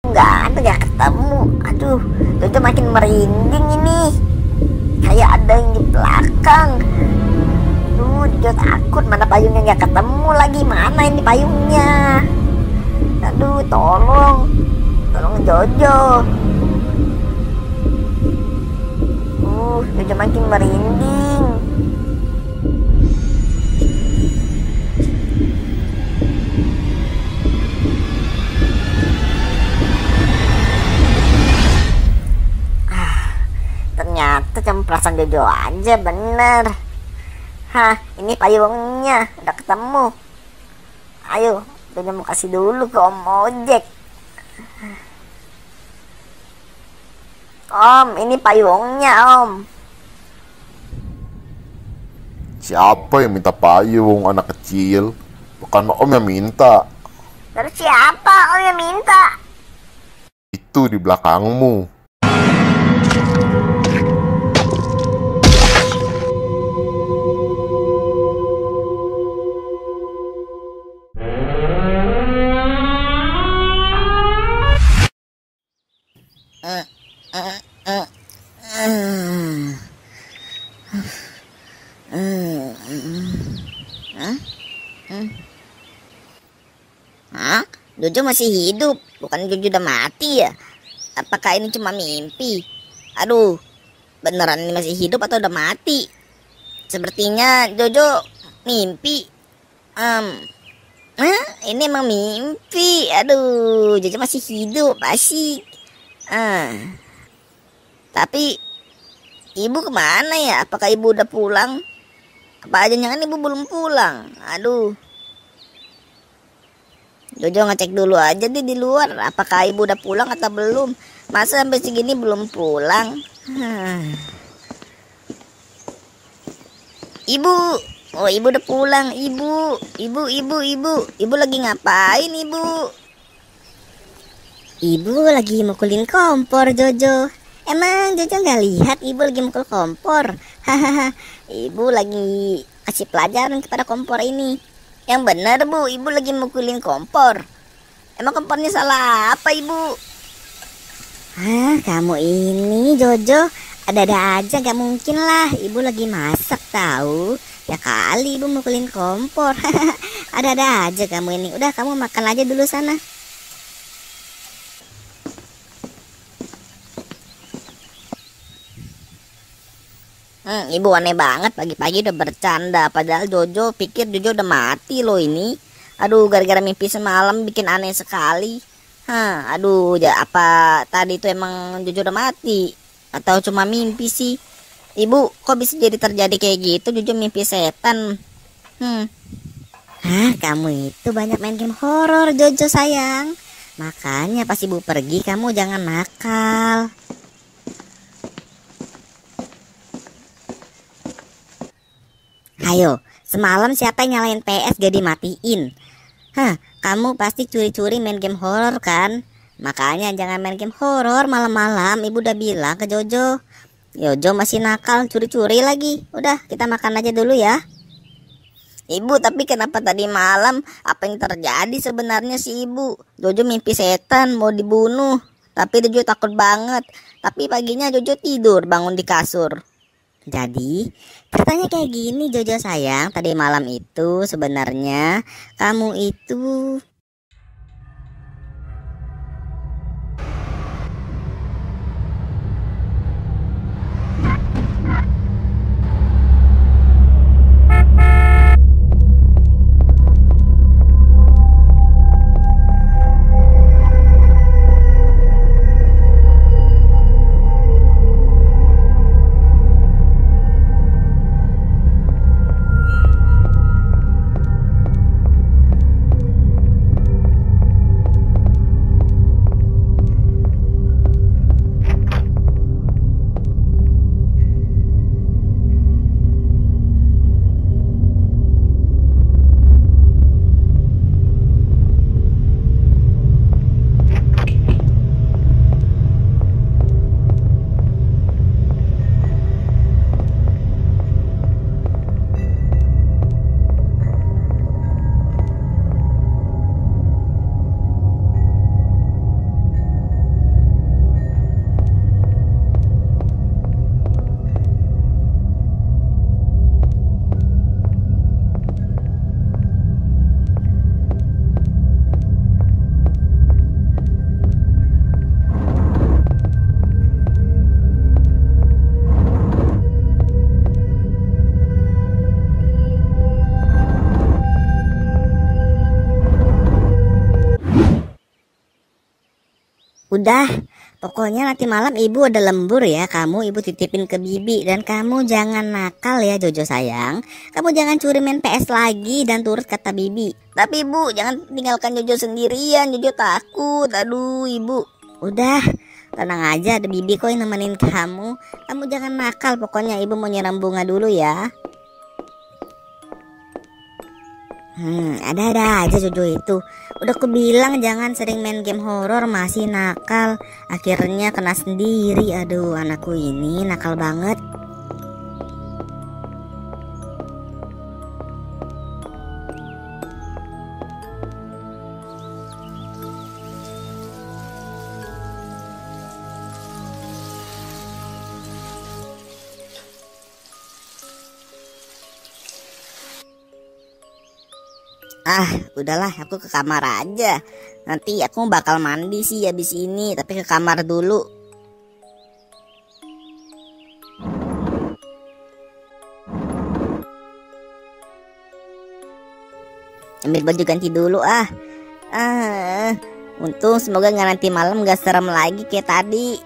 nggak ada, nggak ketemu. Aduh, Jojo makin merinding ini. Kayak ada yang di belakang. Aduh, Jojo takut, mana payungnya nggak ketemu lagi. Mana ini payungnya? Aduh, tolong Jojo. Jojo makin merinding. Ternyata cuma perasaan Jojo aja, bener. Hah, ini payungnya udah ketemu. Ayo, Jojo mau kasih dulu ke Om Ojek. Om, ini payungnya, Om. Siapa yang minta payung, anak kecil? Bukan Om yang minta. Terus siapa Om yang minta? Itu di belakangmu. Hah? Jojo masih hidup, bukan Jojo udah mati ya? Apakah ini cuma mimpi? Aduh, beneran ini masih hidup atau udah mati? Sepertinya Jojo mimpi. Ini emang mimpi. Aduh, Jojo masih hidup, asik. Tapi ibu kemana ya? Apakah ibu udah pulang? Apa aja jangan ibu belum pulang? Aduh. Jojo ngecek dulu aja deh di luar. Apakah ibu udah pulang atau belum? Masa sampai segini belum pulang? Ibu. Oh, ibu udah pulang. Ibu lagi ngapain, ibu? Ibu lagi mukulin kompor, Jojo. Emang Jojo nggak lihat ibu lagi mukul kompor? Hahaha. Ibu lagi kasih pelajaran kepada kompor ini. Yang benar, Bu, ibu lagi mukulin kompor. Emang kompornya salah apa, ibu? Kamu ini, Jojo, ada-ada aja, gak mungkin lah. Ibu lagi masak tahu. Ya kali ibu mukulin kompor. Ada-ada aja kamu ini. Udah, kamu makan aja dulu sana. Ibu aneh banget, pagi-pagi udah bercanda. Padahal Jojo pikir Jojo udah mati loh ini. Aduh, gara-gara mimpi semalam bikin aneh sekali. Aduh, apa tadi itu emang Jojo udah mati? Atau cuma mimpi sih? Ibu, kok bisa jadi terjadi kayak gitu? Jojo mimpi setan. Kamu itu banyak main game horor, Jojo sayang. Makanya pas ibu pergi kamu jangan nakal. Ayo, semalam siapa yang nyalain PS gak dimatiin? Kamu pasti curi-curi main game horor kan? Makanya jangan main game horor malam-malam. Ibu udah bilang ke Jojo. Jojo masih nakal, curi-curi lagi. Udah, kita makan aja dulu ya. Ibu, tapi kenapa tadi malam? Apa yang terjadi sebenarnya sih ibu? Jojo mimpi setan mau dibunuh. Tapi Jojo takut banget. Tapi paginya Jojo tidur bangun di kasur. Jadi, ceritanya kayak gini Jojo sayang, tadi malam itu sebenarnya kamu itu Udah, pokoknya nanti malam ibu ada lembur ya. Kamu ibu titipin ke bibi. Dan kamu jangan nakal ya Jojo sayang. Kamu jangan curi main PS lagi dan turut kata bibi. Tapi ibu jangan tinggalkan Jojo sendirian. Jojo takut. Aduh ibu. Udah, tenang aja, ada bibi kok yang nemenin kamu. Kamu jangan nakal, pokoknya ibu mau nyiram bunga dulu ya. Ada aja Jojo itu. Udah aku bilang jangan sering main game horor, masih nakal. Akhirnya kena sendiri. Aduh, anakku ini nakal banget. Udahlah, aku ke kamar aja. Nanti aku bakal mandi sih habis ini, tapi ke kamar dulu. Ambil baju ganti dulu untung semoga nggak nanti malam nggak serem lagi kayak tadi.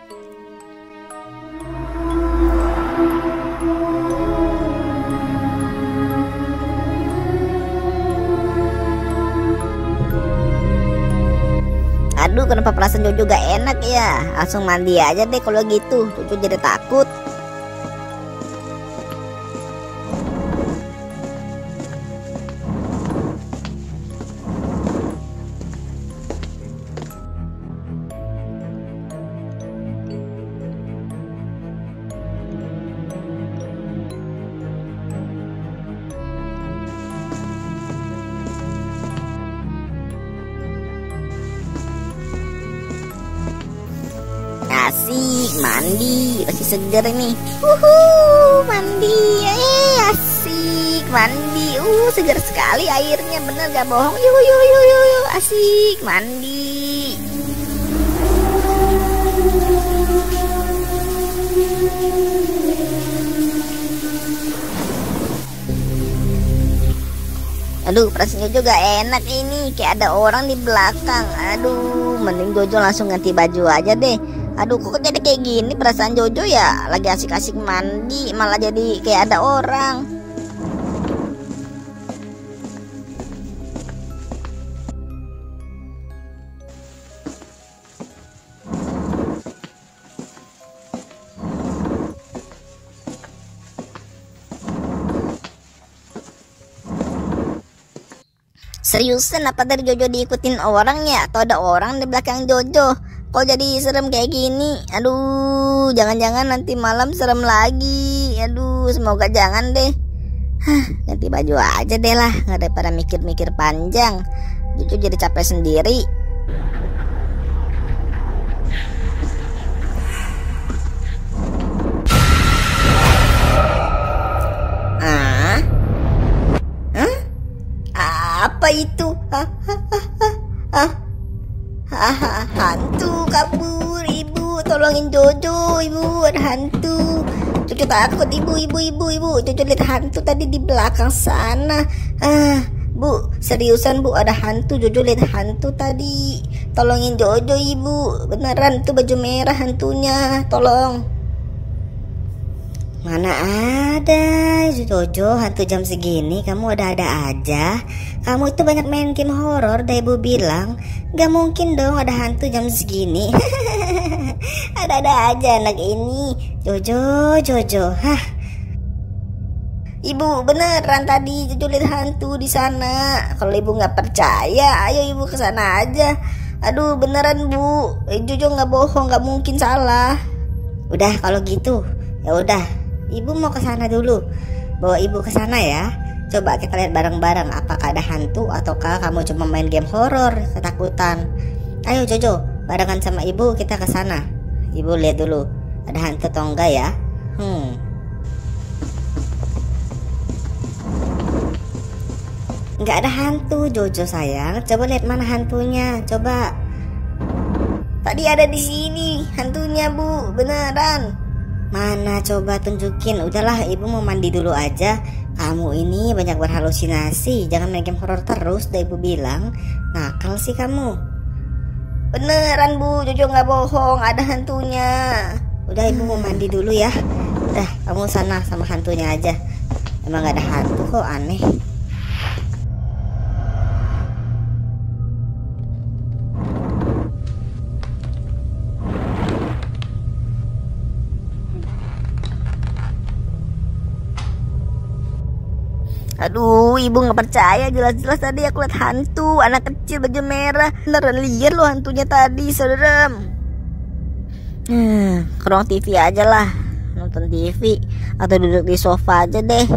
Aduh, kenapa perasaan Jojo gak enak ya? Langsung mandi aja deh kalau gitu. Jojo jadi takut. Asik mandi, masih seger nih. Mandi, asik mandi. Segar sekali airnya, bener gak bohong. Yuk, asik mandi. Aduh, perasaan Jojo gak enak ini, kayak ada orang di belakang. Aduh, mending Jojo langsung ganti baju aja deh. Aduh, kok jadi kayak gini perasaan Jojo ya? Lagi asik-asik mandi, malah jadi kayak ada orang. Seriusan apa dari Jojo diikutin orang ya? Atau ada orang di belakang Jojo? Kok jadi serem kayak gini? Aduh, jangan-jangan nanti malam serem lagi. Aduh, semoga jangan deh. Ganti baju aja deh lah, nggak daripada mikir-mikir panjang. Jojo jadi capek sendiri. Apa itu? Hantu kabur, ibu tolongin Jojo, ibu ada hantu. Jojo takut, ibu. Jojo lihat hantu tadi di belakang sana. Bu, seriusan bu, ada hantu. Jojo lihat hantu tadi. Tolongin Jojo, ibu. Beneran tuh baju merah hantunya, tolong. Mana ada Jojo, hantu jam segini kamu ada-ada aja. Kamu itu banyak main game horor, dah ibu bilang. Gak mungkin dong ada hantu jam segini. Ada-ada aja anak ini. Jojo. Ibu beneran tadi Jojo lihat hantu di sana. Kalau ibu nggak percaya, ayo ibu ke sana aja. Aduh beneran bu, Jojo nggak bohong, nggak mungkin salah. Udah kalau gitu, ya udah. Ibu mau ke sana dulu. Bawa ibu ke sana ya. Coba kita lihat bareng-bareng apakah ada hantu ataukah kamu cuma main game horor ketakutan. Ayo Jojo, barengan sama ibu kita ke sana. Ibu lihat dulu ada hantu atau enggak ya. Enggak ada hantu Jojo sayang. Coba lihat mana hantunya. Coba. Tadi ada di sini hantunya bu, beneran. Mana coba tunjukin. Udahlah ibu mau mandi dulu aja. Kamu ini banyak berhalusinasi. Jangan main game horor terus, dah ibu bilang. Nakal sih kamu. Beneran Bu, Jojo nggak bohong, ada hantunya. Udah Ibu mau mandi dulu ya. Udah, kamu sana sama hantunya aja. Emang nggak ada hantu kok, aneh. Aduh, ibu nggak percaya, jelas-jelas tadi aku lihat hantu, anak kecil baju merah. Beneran lihat loh hantunya tadi, serem. Ke ruang TV aja lah, nonton TV atau duduk di sofa aja deh.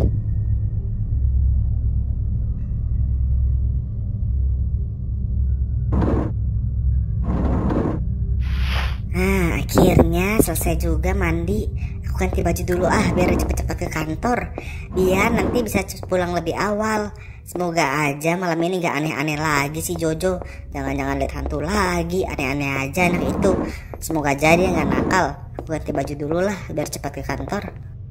Nah, akhirnya selesai juga mandi. Aku ganti baju dulu biar cepet-cepet ke kantor. Biar nanti bisa pulang lebih awal. Semoga aja malam ini gak aneh-aneh lagi sih Jojo. Jangan-jangan lihat hantu lagi, aneh-aneh aja anak itu. Semoga aja dia gak nakal. Aku ganti baju dulu lah biar cepat ke kantor.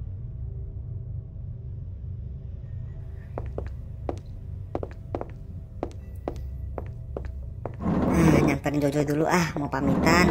Nah, nyamperin Jojo dulu mau pamitan.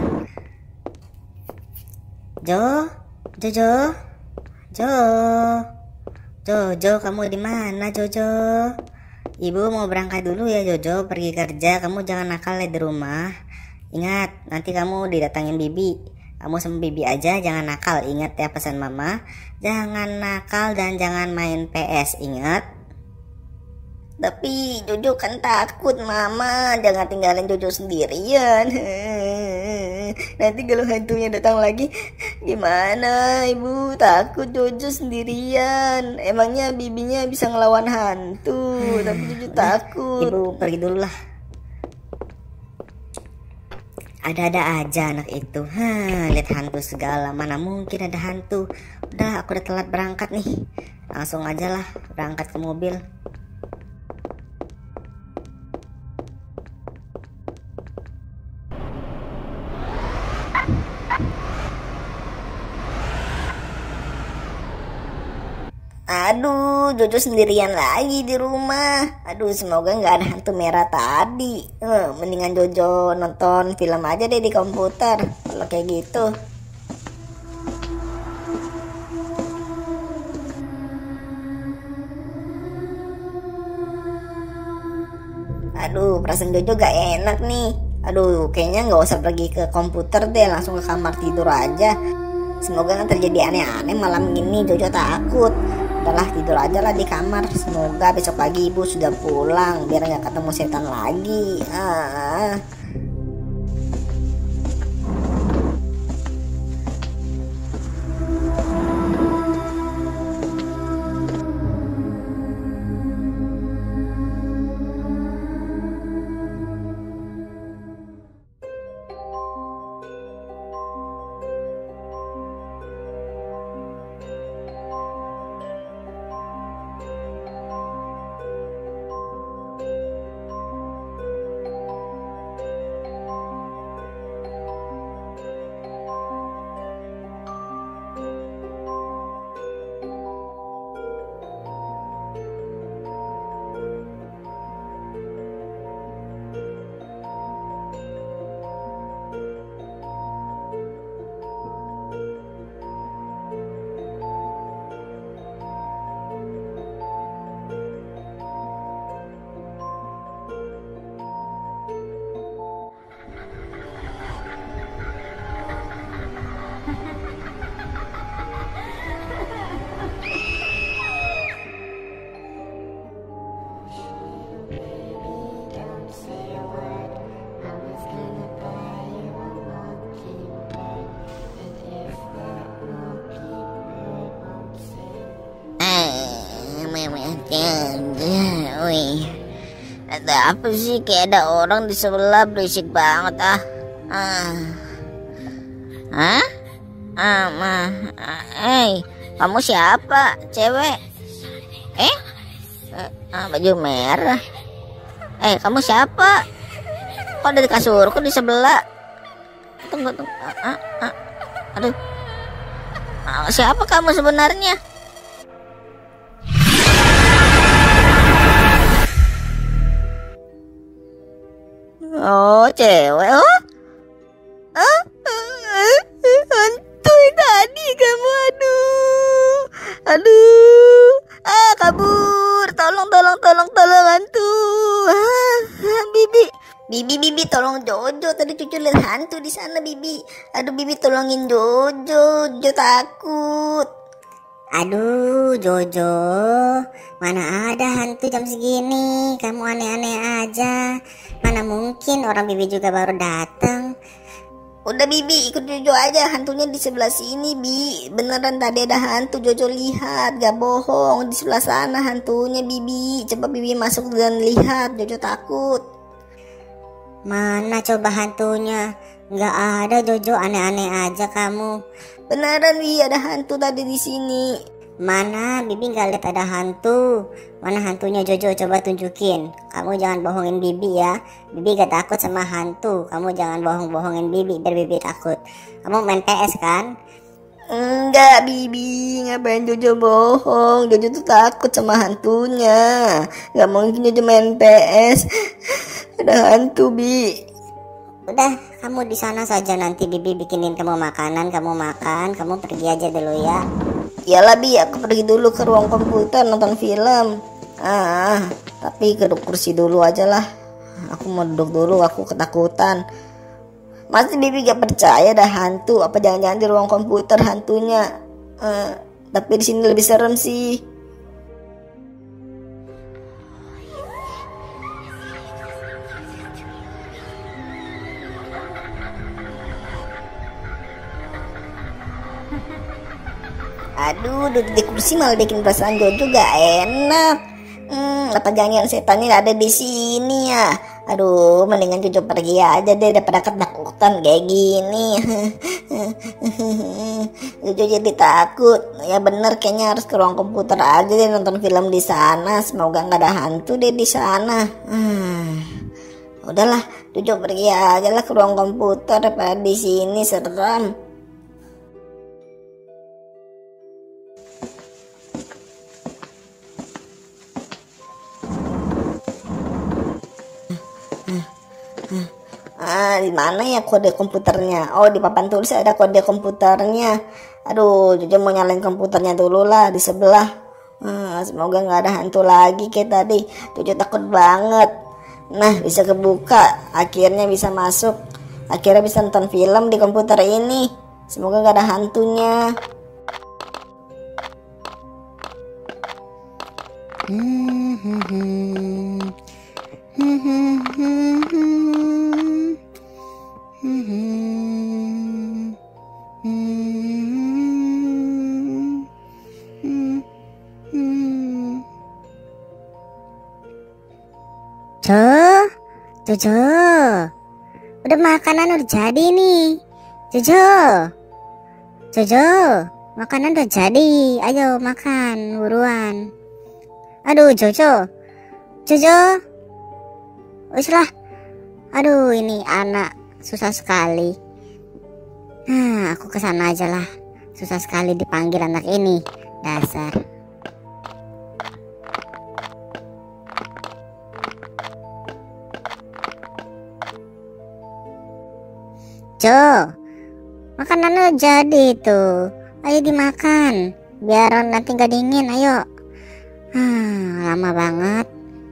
Jojo, kamu di mana Jojo? Ibu mau berangkat dulu ya Jojo, pergi kerja. Kamu jangan nakal ya di rumah. Ingat, nanti kamu didatangin Bibi. Kamu sama Bibi aja, jangan nakal. Ingat ya pesan Mama, jangan nakal dan jangan main PS. Ingat. Tapi Jojo kan takut Mama, jangan tinggalin Jojo sendirian. Nanti kalau hantunya datang lagi gimana Ibu? Takut Jojo sendirian. Emangnya bibinya bisa ngelawan hantu, tapi Jojo takut. Ibu pergi dulu lah. Ada-ada aja anak itu. Lihat hantu segala, mana mungkin ada hantu. Udah, aku udah telat berangkat nih. Langsung aja lah berangkat ke mobil. Aduh, Jojo sendirian lagi di rumah. Aduh, semoga nggak ada hantu merah tadi. Mendingan Jojo nonton film aja deh di komputer. Kalau kayak gitu. Aduh, perasaan Jojo gak enak nih. Aduh, kayaknya nggak usah pergi ke komputer deh, langsung ke kamar tidur aja. Semoga nggak terjadi aneh-aneh malam ini. Jojo takut. Udahlah, tidur aja lah di kamar. Semoga besok pagi ibu sudah pulang biar nggak ketemu setan lagi. Wih, ada apa sih? Kayak ada orang di sebelah, berisik banget kamu siapa? Cewek? Baju merah. Kamu siapa? Kok ada di kasurku di sebelah? Tunggu. Aduh. Siapa kamu sebenarnya? Oh, cewek. tolong Jojo, tadi Jojo lihat hantu di sana Bibi. Aduh Bibi tolongin Jojo, Jojo takut. Aduh Jojo, mana ada hantu jam segini, kamu aneh-aneh aja. Mana mungkin, orang Bibi juga baru datang. Udah Bibi ikut Jojo aja, hantunya di sebelah sini Bi. Beneran tadi ada hantu, Jojo lihat, gak bohong. Di sebelah sana hantunya Bibi. Coba Bibi masuk dan lihat, Jojo takut. Mana coba hantunya? Gak ada Jojo, aneh-aneh aja kamu. Beneran Bi, ada hantu tadi di sini. Mana Bibi gak lihat ada hantu. Mana hantunya Jojo, coba tunjukin. Kamu jangan bohongin Bibi ya. Bibi gak takut sama hantu. Kamu jangan bohong-bohongin Bibi biar Bibi takut. Kamu main PS kan? Enggak Bibi, ngapain Jojo bohong. Jojo tuh takut sama hantunya. Gak mungkin Jojo main PS. Ada hantu Bi. Udah, kamu di sana saja, nanti Bibi bikinin kamu makanan, kamu makan, kamu pergi aja dulu ya. Iyalah Bi, aku pergi dulu ke ruang komputer nonton film. Tapi duduk kursi dulu aja lah. Aku mau duduk dulu, aku ketakutan. Masih Bibi gak percaya ada hantu? Apa jangan-jangan di ruang komputer hantunya? Tapi di sini lebih serem sih. Aduh, duduk di kursi malah bikin perasaan Jojo gak enak. Apa jangan setannya ada di sini ya? Aduh, mendingan Jojo pergi aja deh daripada ketakutan kayak gini. Jojo jadi takut. Ya bener, kayaknya harus ke ruang komputer aja deh nonton film di sana. Semoga nggak ada hantu deh di sana. Udahlah, Jojo pergi aja lah ke ruang komputer daripada di sini serem. Di mana ya kode komputernya? Oh, di papan tulis ada kode komputernya. Aduh, Jojo mau nyalain komputernya dulu lah di sebelah. Semoga nggak ada hantu lagi kayak tadi. Jojo takut banget. Nah, bisa kebuka. Akhirnya bisa masuk. Akhirnya bisa nonton film di komputer ini. Semoga nggak ada hantunya. Jojo, udah makanan udah jadi nih. Jojo, makanan udah jadi. Ayo makan buruan. Aduh Jojo, wis lah. Aduh, ini anak susah sekali. Aku kesana aja lah. Susah sekali dipanggil anak ini, dasar. Jo, makanannya jadi tuh. Ayo dimakan, biar nanti gak dingin. Ayo. Lama banget.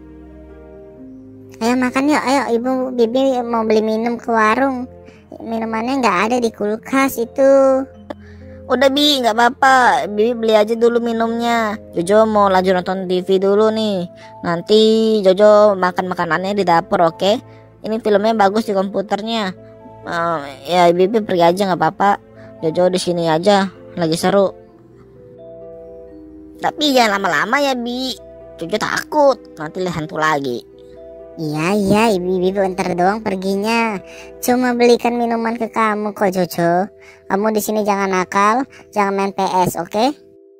Ayo makan yuk. Ayo ibu, Bibi mau beli minum ke warung. Minumannya gak ada di kulkas itu. Udah Bi, nggak apa-apa. Bibi beli aja dulu minumnya. Jojo mau lanjut nonton TV dulu nih. Nanti Jojo makan makanannya di dapur, oke? Ini filmnya bagus di komputernya. Ya Bibi pergi aja nggak apa-apa. Jojo di sini aja, lagi seru. Tapi jangan lama-lama ya Bi. Jojo takut nanti lihat hantu lagi. Iya, ibu bentar doang perginya. Cuma belikan minuman ke kamu kok Jojo. Kamu di sini jangan nakal, jangan main PS, oke?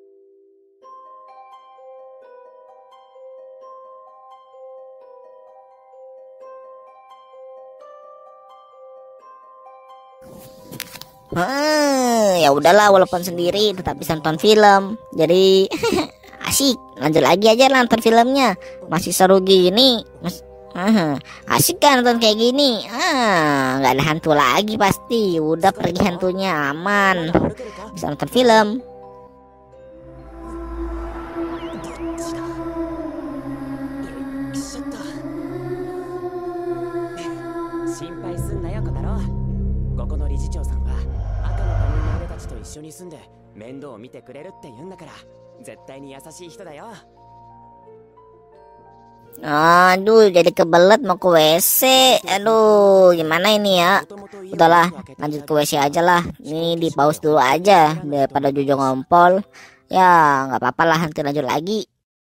Ya udahlah, walaupun sendiri tetap bisa nonton film. Jadi asik. Lanjut lagi aja nonton filmnya. Masih seru gini. Asik kan nonton kayak gini. Nggak ada hantu lagi pasti. Udah pergi hantunya, aman. Bisa nonton film. の理事長さんは赤の他人の俺たちと一緒に住んで面倒を見てくれるって言うんだから、絶対に優しい人だよ。 Aduh, jadi kebelet mau ke WC. Aduh, gimana ini ya? Udahlah, lanjut ke WC aja lah. Ini di pause dulu aja daripada Jojo ngompol. Ya, nggak apa-apa lah, nanti lanjut lagi.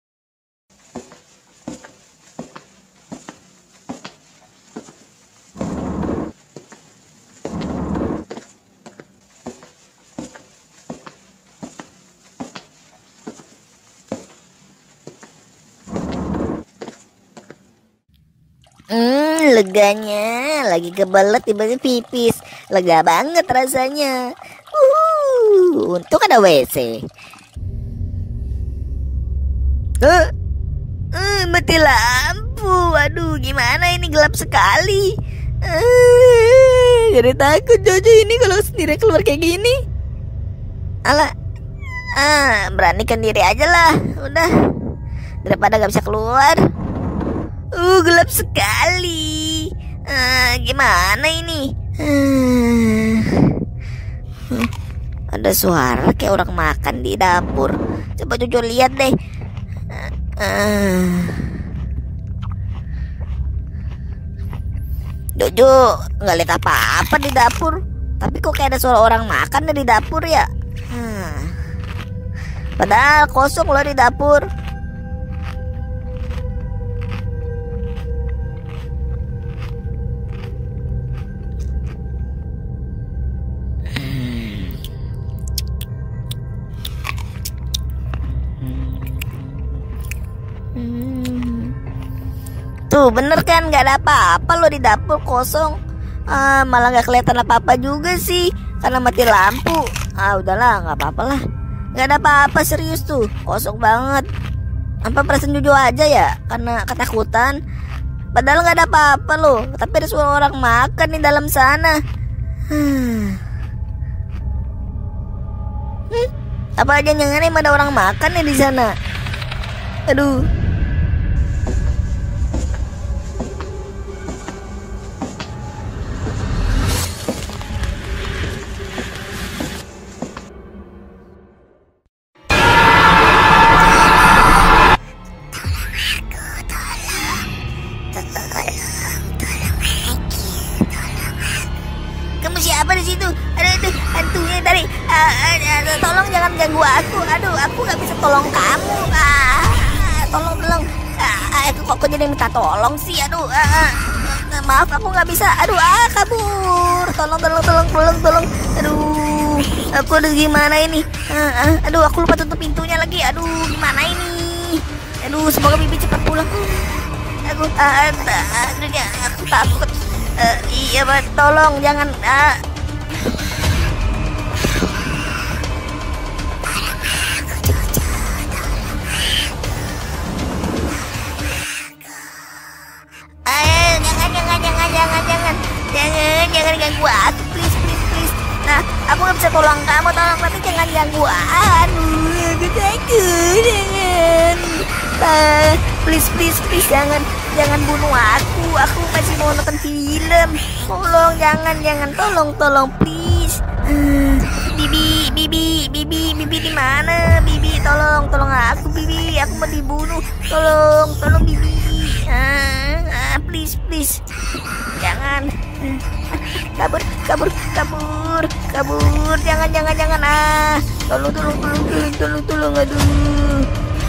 Leganya, lagi kebelet tiba-tiba pipis. Lega banget rasanya. Untung ada WC. Mati lampu. Aduh, gimana ini, gelap sekali. Jadi takut Jojo ini kalau sendiri keluar kayak gini. Alah, beranikan diri aja lah. Udah, daripada gak bisa keluar. Gelap sekali. Gimana ini? Ada suara kayak orang makan di dapur. Coba Jojo lihat deh. Jojo nggak lihat apa-apa di dapur. Tapi kok kayak ada suara orang makan di dapur ya? Padahal kosong loh di dapur. Tuh bener kan, nggak ada apa-apa loh di dapur, kosong. Malah nggak kelihatan apa-apa juga sih karena mati lampu. Udahlah, nggak apa-apa lah. Nggak ada apa-apa, serius tuh, kosong banget. Apa perasaan Jojo aja ya karena ketakutan? Padahal nggak ada apa-apa loh, tapi ada suara orang makan di dalam sana. Apa aja jangan emang ada orang makan ya di sana? Aduh. Kamu siapa di situ? Aduh, hantunya tadi. Tolong jangan ganggu aku. Aduh, aku nggak bisa tolong kamu. Tolong. Kok jadi minta tolong sih? Aduh, maaf aku nggak bisa. Aduh, kabur. Tolong. Aduh, aku udah gimana ini? Aduh, aku lupa tutup pintunya lagi. Aduh, gimana ini? Aduh, semoga Bibi cepat pulang. Aku takut. Iya, tolong jangan. Jangan ganggu aku, please. Nah, aku nggak bisa tolong kamu, tapi jangan ganggu aku takut, jangan. Please, jangan bunuh aku masih mau nonton film. Tolong, jangan, tolong, please. Bibi di mana? Bibi, tolong aku, Bibi, aku mau dibunuh. Tolong Bibi. Please. Jangan. Kabur. Jangan. Tolong. Aduh.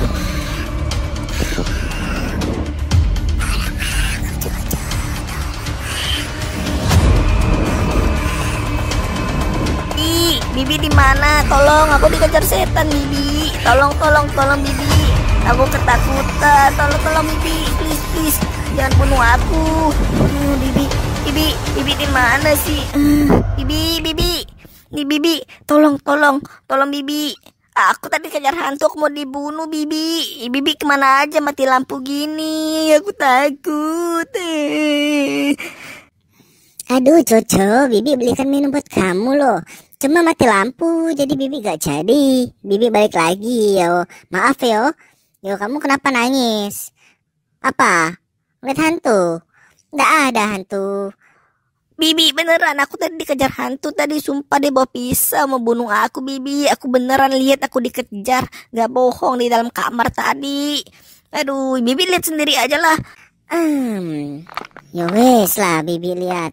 Bibi di mana? Tolong, aku dikejar setan, Bibi. Tolong Bibi. Aku ketakutan. Tolong Bibi, please. Jangan bunuh aku. Bibi di mana sih? Bibi. Tolong Bibi. Aku tadi kejar hantu, aku mau dibunuh, Bibi. Bibi kemana aja mati lampu gini? Aku takut. Aduh Jojo, Bibi belikan minum buat kamu loh. Cuma mati lampu, jadi Bibi gak jadi. Bibi balik lagi, yo. Maaf yo. Yo, kamu kenapa nangis? Apa? Lihat hantu? Nggak ada hantu. Bibi beneran aku tadi dikejar hantu tadi, sumpah dia bawa pisau mau bunuh aku Bibi. Aku beneran lihat aku dikejar, gak bohong di dalam kamar tadi. Aduh, Bibi lihat sendiri aja lah. Ya wes lah Bibi lihat.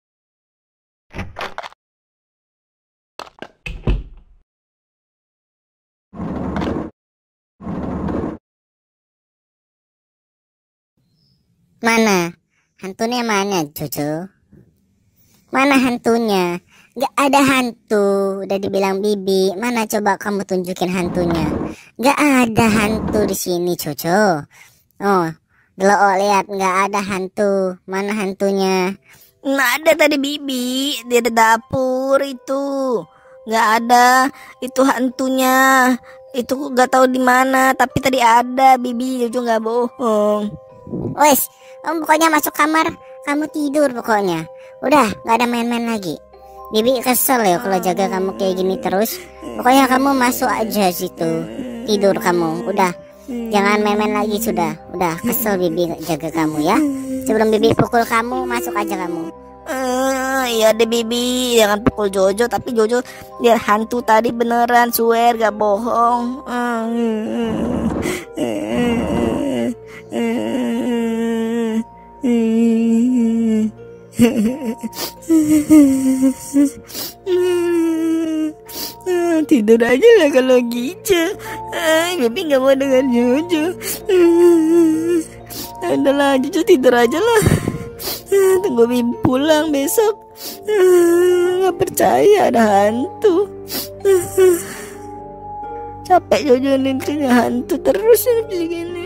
Mana? Hantunya mana, Jojo? Mana hantunya? Gak ada hantu. Udah dibilang Bibi. Mana coba kamu tunjukin hantunya? Gak ada hantu di sini, Jojo. Oh, lihat gak ada hantu. Mana hantunya? Nggak ada tadi Bibi di dapur itu. Nggak ada itu hantunya. Itu gak tahu di mana. Tapi tadi ada Bibi. Jojo nggak bohong. Wes, kamu pokoknya masuk kamar, kamu tidur pokoknya. Udah, gak ada main-main lagi. Bibi kesel ya kalau jaga kamu kayak gini terus. Pokoknya kamu masuk aja situ, tidur kamu. Udah, jangan main-main lagi sudah. Udah, kesel Bibi jaga kamu ya. Sebelum Bibi pukul kamu, masuk aja kamu. Iya deh Bibi, jangan pukul Jojo. Tapi Jojo lihat hantu tadi beneran, swear gak bohong. Tidur aja lah kalau gitu. Bibi nggak mau dengar Jojo. Udahlah Jojo tidur aja lah. Tunggu Bibi pulang besok. Nggak percaya ada hantu. Capek Jojo nih hantu terus begini.